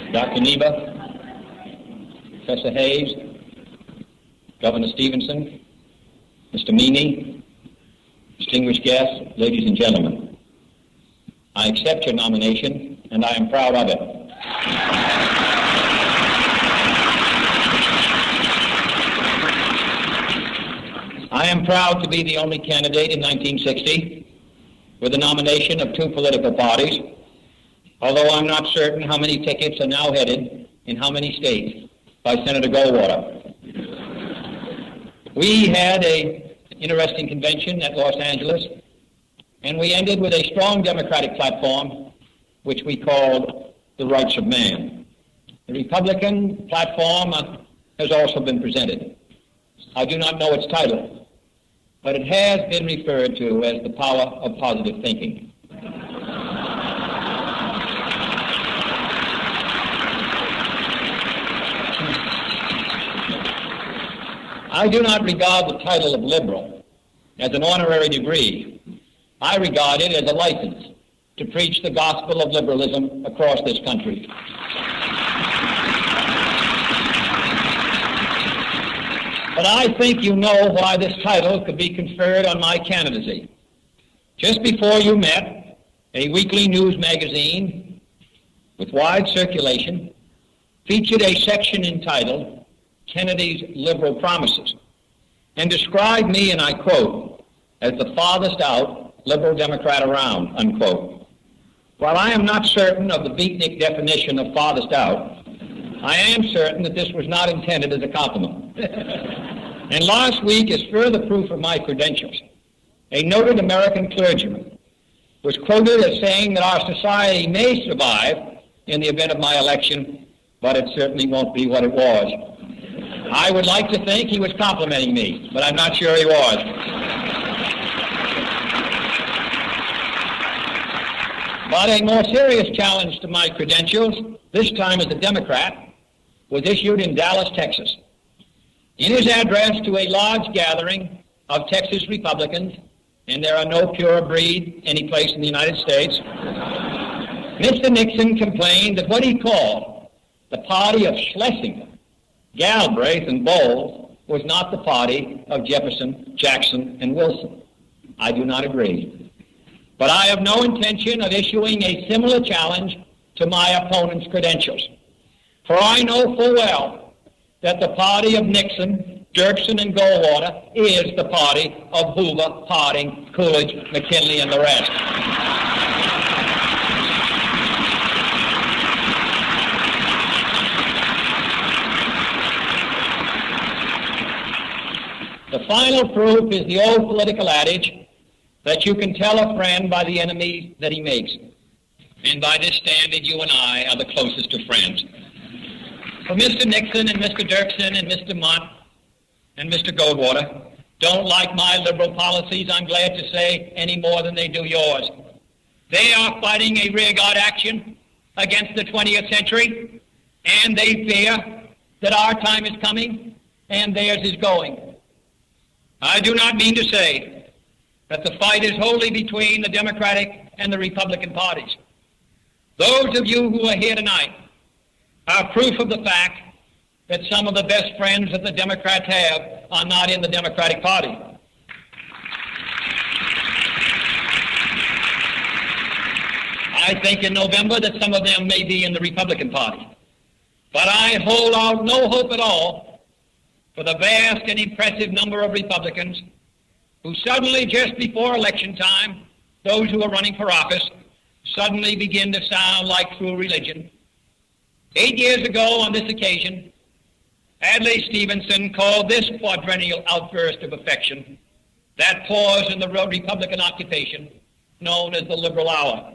Dr. Neva, Professor Hayes, Governor Stevenson, Mr. Meany, distinguished guests, ladies and gentlemen, I accept your nomination, and I am proud of it. I am proud to be the only candidate in 1960 with the nomination of 2 political parties, although I'm not certain how many tickets are now headed in how many states by Senator Goldwater. We had an interesting convention at Los Angeles, and we ended with a strong Democratic platform, which we called the Rights of Man. The Republican platform has also been presented. I do not know its title, but it has been referred to as the power of positive thinking. I do not regard the title of liberal as an honorary degree. I regard it as a license to preach the gospel of liberalism across this country. But I think you know why this title could be conferred on my candidacy. Just before you met, a weekly news magazine with wide circulation featured a section entitled Kennedy's Liberal Promises and described me, and I quote, as the farthest out liberal Democrat around, unquote. While I am not certain of the beatnik definition of farthest out, I am certain that this was not intended as a compliment. And last week, as further proof of my credentials, a noted American clergyman was quoted as saying that our society may survive in the event of my election, but it certainly won't be what it was. I would like to think he was complimenting me, but I'm not sure he was. But a more serious challenge to my credentials, this time as a Democrat, was issued in Dallas, Texas. In his address to a large gathering of Texas Republicans, and there are no pure breed anyplace in the United States, Mr. Nixon complained that what he called the party of Schlesinger, Galbraith, and Bowles was not the party of Jefferson, Jackson, and Wilson. I do not agree. But I have no intention of issuing a similar challenge to my opponent's credentials. For I know full well that the party of Nixon, Dirksen, and Goldwater is the party of Hoover, Harding, Coolidge, McKinley, and the rest. The final proof is the old political adage that you can tell a friend by the enemies that he makes. And by this standard, you and I are the closest of friends. For Mr. Nixon and Mr. Dirksen and Mr. Mott and Mr. Goldwater don't like my liberal policies, I'm glad to say, any more than they do yours. They are fighting a rearguard action against the 20th century, and they fear that our time is coming and theirs is going. I do not mean to say that the fight is wholly between the Democratic and the Republican parties. Those of you who are here tonight are proof of the fact that some of the best friends that the Democrats have are not in the Democratic Party. I think in November that some of them may be in the Republican Party. But I hold out no hope at all for the vast and impressive number of Republicans who suddenly, just before election time, those who are running for office, suddenly begin to sound like true religion. 8 years ago on this occasion, Adlai Stevenson called this quadrennial outburst of affection that pause in the Republican occupation known as the liberal hour.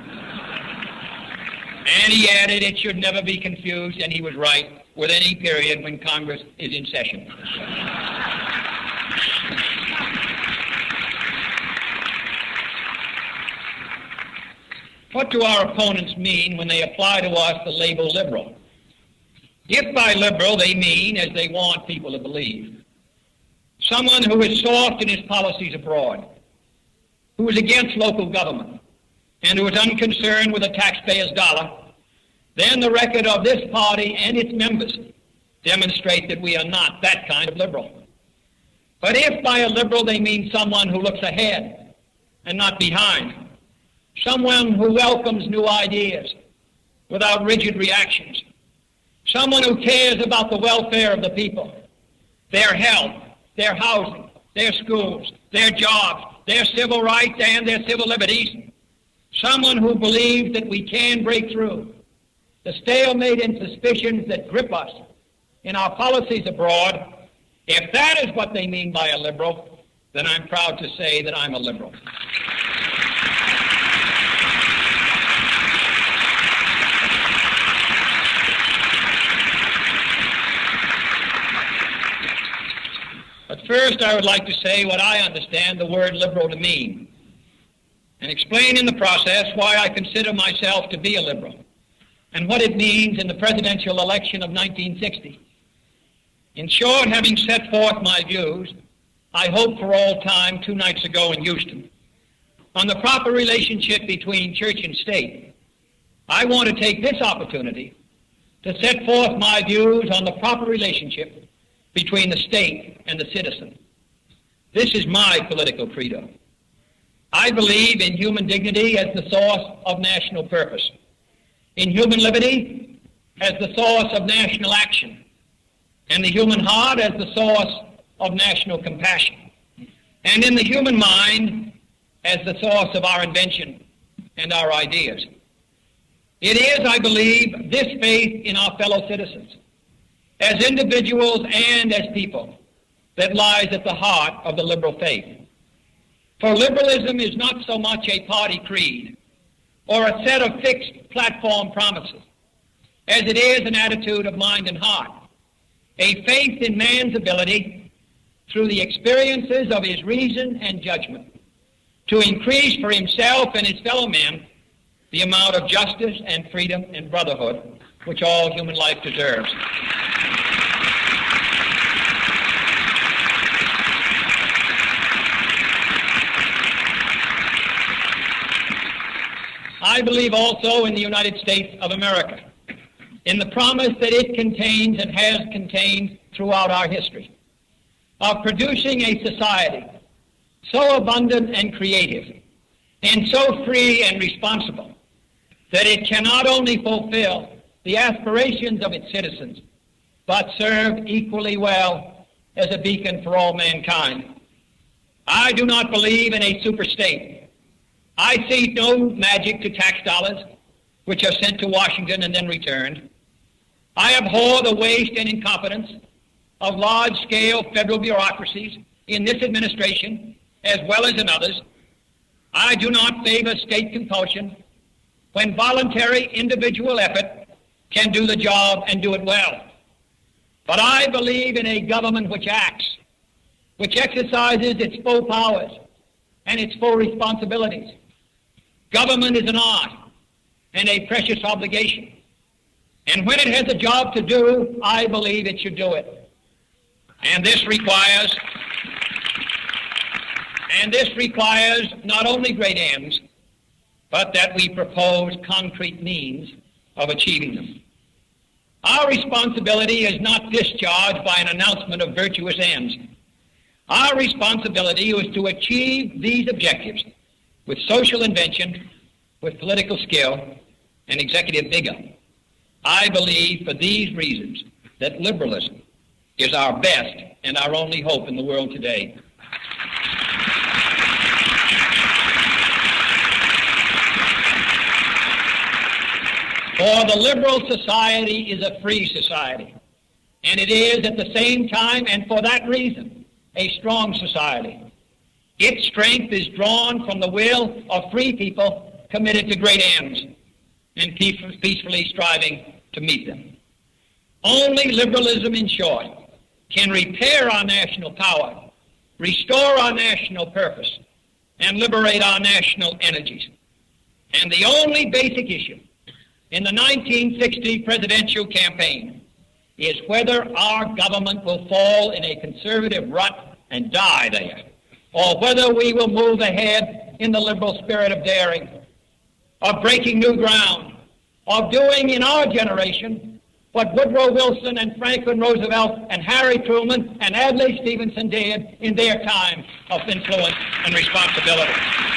And he added it should never be confused, and he was right, with any period when Congress is in session. What do our opponents mean when they apply to us the label liberal? If by liberal they mean, as they want people to believe, someone who is soft in his policies abroad, who is against local government, and who is unconcerned with the taxpayer's dollar, then the record of this party and its members demonstrate that we are not that kind of liberal. But if by a liberal they mean someone who looks ahead and not behind, someone who welcomes new ideas without rigid reactions, someone who cares about the welfare of the people, their health, their housing, their schools, their jobs, their civil rights and their civil liberties, someone who believes that we can break through the stalemate and suspicions that grip us in our policies abroad, if that is what they mean by a liberal, then I'm proud to say that I'm a liberal. But first, I would like to say what I understand the word liberal to mean, and explain in the process why I consider myself to be a liberal, and what it means in the presidential election of 1960. In short, having set forth my views, I hope for all time 2 nights ago in Houston, on the proper relationship between church and state, I want to take this opportunity to set forth my views on the proper relationship between the state and the citizen. This is my political credo. I believe in human dignity as the source of national purpose, in human liberty as the source of national action, and the human heart as the source of national compassion, and in the human mind as the source of our invention and our ideas. It is, I believe, this faith in our fellow citizens, as individuals and as people, that lies at the heart of the liberal faith. For liberalism is not so much a party creed or a set of fixed platform promises, as it is an attitude of mind and heart, a faith in man's ability, through the experiences of his reason and judgment, to increase for himself and his fellow men the amount of justice and freedom and brotherhood which all human life deserves. I believe also in the United States of America, in the promise that it contains and has contained throughout our history, of producing a society so abundant and creative, and so free and responsible, that it can not only fulfill the aspirations of its citizens, but serve equally well as a beacon for all mankind. I do not believe in a superstate. I see no magic to tax dollars, which are sent to Washington and then returned. I abhor the waste and incompetence of large-scale federal bureaucracies in this administration, as well as in others. I do not favor state compulsion when voluntary individual effort can do the job and do it well. But I believe in a government which acts, which exercises its full powers and its full responsibilities. Government is an art and a precious obligation. And when it has a job to do, I believe it should do it. And this requires not only great ends, but that we propose concrete means of achieving them. Our responsibility is not discharged by an announcement of virtuous ends. Our responsibility is to achieve these objectives with social invention, with political skill, and executive vigor. I believe for these reasons that liberalism is our best and our only hope in the world today. For the liberal society is a free society, and it is at the same time, and for that reason, a strong society. Its strength is drawn from the will of free people committed to great ends and peacefully striving to meet them. Only liberalism, in short, can repair our national power, restore our national purpose, and liberate our national energies. And the only basic issue in the 1960 presidential campaign is whether our government will fall in a conservative rut and die there, or whether we will move ahead in the liberal spirit of daring, of breaking new ground, of doing in our generation what Woodrow Wilson and Franklin Roosevelt and Harry Truman and Adlai Stevenson did in their time of influence and responsibility.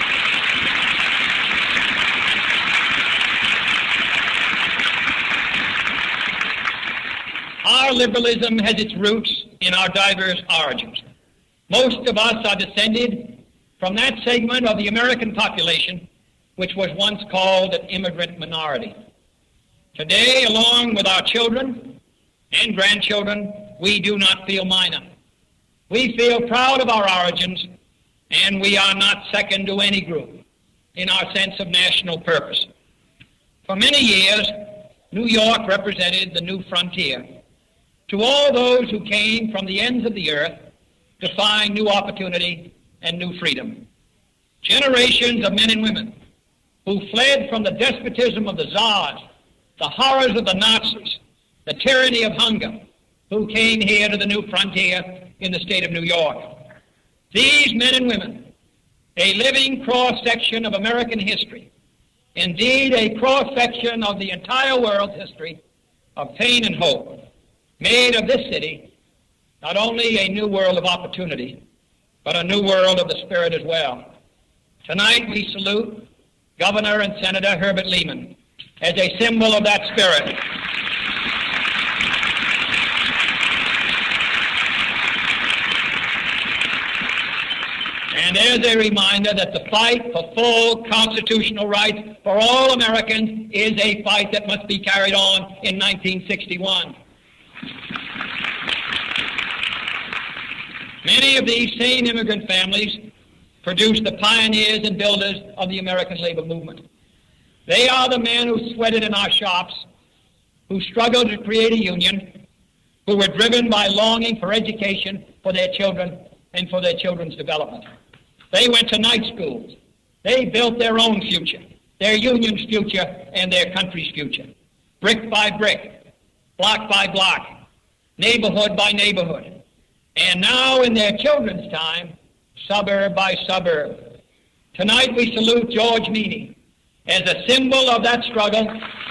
Our liberalism has its roots in our diverse origins. Most of us are descended from that segment of the American population which was once called an immigrant minority. Today, along with our children and grandchildren, we do not feel minor. We feel proud of our origins, and we are not second to any group in our sense of national purpose. For many years, New York represented the new frontier to all those who came from the ends of the earth to find new opportunity and new freedom. Generations of men and women who fled from the despotism of the czars, the horrors of the Nazis, the tyranny of hunger, who came here to the new frontier in the state of New York. These men and women, a living cross-section of American history, indeed a cross-section of the entire world's history of pain and hope, made of this city not only a new world of opportunity, but a new world of the spirit as well. Tonight we salute Governor and Senator Herbert Lehman as a symbol of that spirit. And as a reminder that the fight for full constitutional rights for all Americans is a fight that must be carried on in 1961. Many of these same immigrant families produced the pioneers and builders of the American labor movement. They are the men who sweated in our shops, who struggled to create a union, who were driven by longing for education for their children and for their children's development. They went to night schools. They built their own future, their union's future and their country's future, brick by brick, block by block, neighborhood by neighborhood. And now in their children's time, suburb by suburb. Tonight we salute George Meany as a symbol of that struggle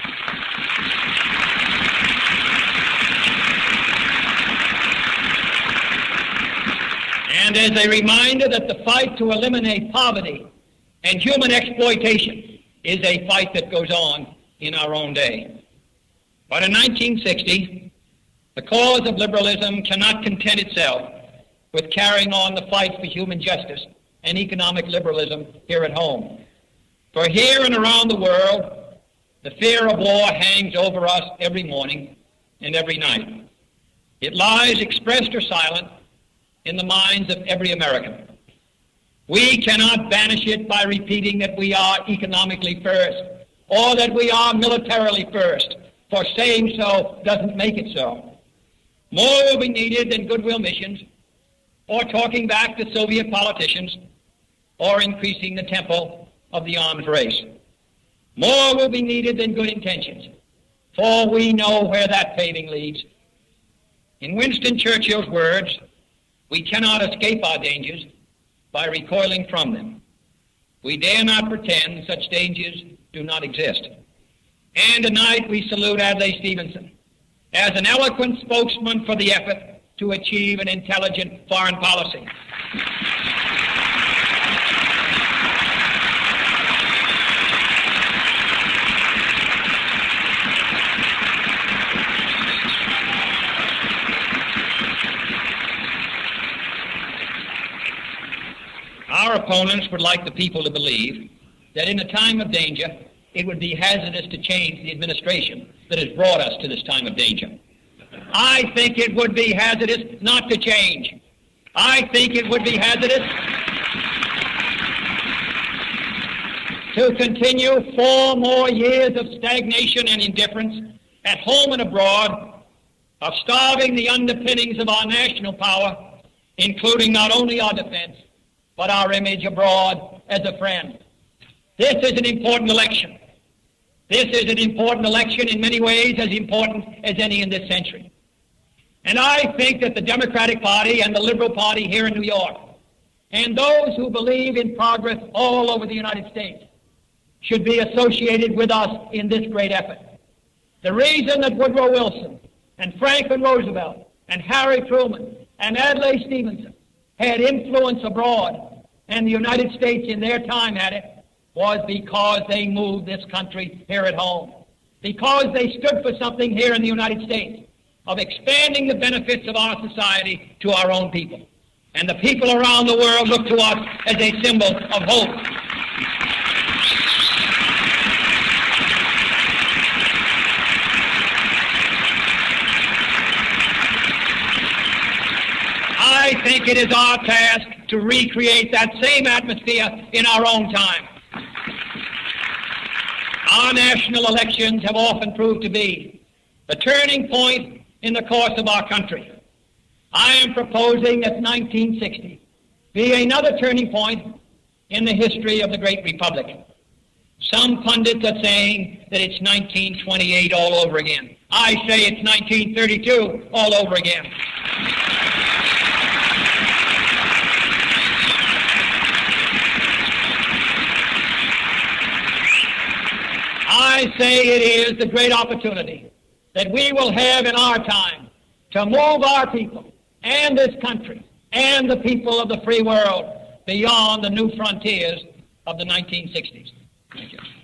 and as a reminder that the fight to eliminate poverty and human exploitation is a fight that goes on in our own day. But in 1960, the cause of liberalism cannot content itself with carrying on the fight for human justice and economic liberalism here at home. For here and around the world, the fear of war hangs over us every morning and every night. It lies expressed or silent in the minds of every American. We cannot banish it by repeating that we are economically first or that we are militarily first, for saying so doesn't make it so. More will be needed than goodwill missions or talking back to Soviet politicians or increasing the tempo of the arms race. More will be needed than good intentions, for we know where that paving leads. In Winston Churchill's words, we cannot escape our dangers by recoiling from them. We dare not pretend such dangers do not exist. And tonight we salute Adlai Stevenson as an eloquent spokesman for the effort to achieve an intelligent foreign policy. Our opponents would like the people to believe that in a time of danger, it would be hazardous to change the administration that has brought us to this time of danger. I think it would be hazardous not to change. I think it would be hazardous to continue 4 more years of stagnation and indifference at home and abroad, of starving the underpinnings of our national power, including not only our defense, but our image abroad as a friend. This is an important election. This is an important election in many ways, as important as any in this century. And I think that the Democratic Party and the Liberal Party here in New York, and those who believe in progress all over the United States, should be associated with us in this great effort. The reason that Woodrow Wilson and Franklin Roosevelt and Harry Truman and Adlai Stevenson had influence abroad, and the United States in their time had it, was because they moved this country here at home. Because they stood for something here in the United States of expanding the benefits of our society to our own people. And the people around the world look to us as a symbol of hope. I think it is our task to recreate that same atmosphere in our own time. Our national elections have often proved to be the turning point in the course of our country. I am proposing that 1960 be another turning point in the history of the great republic. Some pundits are saying that it's 1928 all over again. I say it's 1932 all over again. I say it is the great opportunity that we will have in our time to move our people and this country and the people of the free world beyond the new frontiers of the 1960s. Thank you.